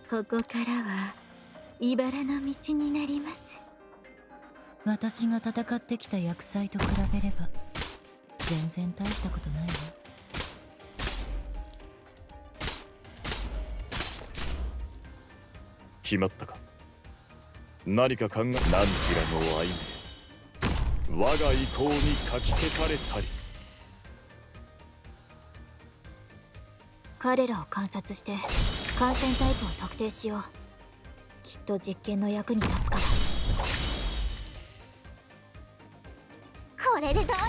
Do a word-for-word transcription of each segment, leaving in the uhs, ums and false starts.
ここからは茨の道になります。 私が戦ってきた厄災と比べれば全然大したことないわ。 決まったか。何か考え、何時らの愛名、我が意向にかき消されたり。 彼らを観察して感染タイプを特定しよう。きっと実験の役に立つから。これでどうです？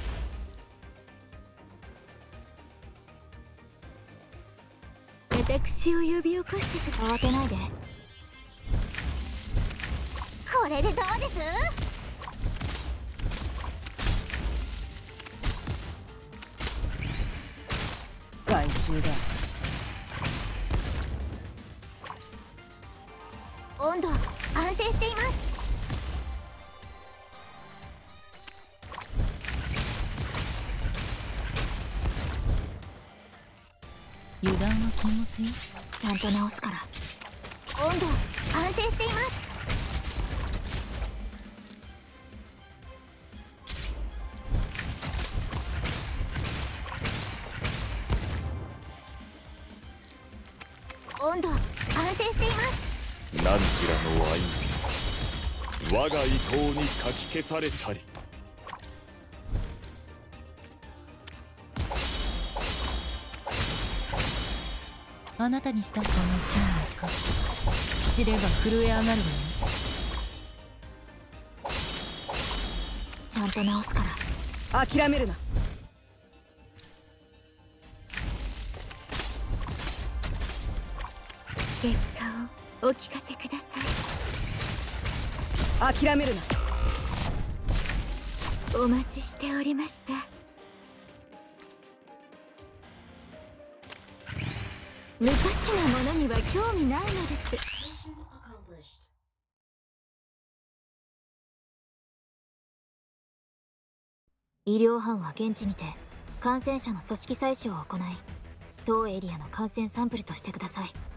私を呼び起こしてください。慌てないで。これでどうです？ 害虫だ。 温度安定しています。 油断は禁物よ。 ちゃんと直すから。温度安定しています。温度安定しています。 何時らの愛名、我が意向にかき消されたり。 あなたにしたこの剣のか知れば震え上がるわよ。 ちゃんと直すから。 諦めるな。 結果をお聞かせください。 諦めるな。 お待ちしておりました。無価値なものには興味ないのです。医療班は現地にて感染者の組織採取を行い当エリアの感染サンプルとしてください。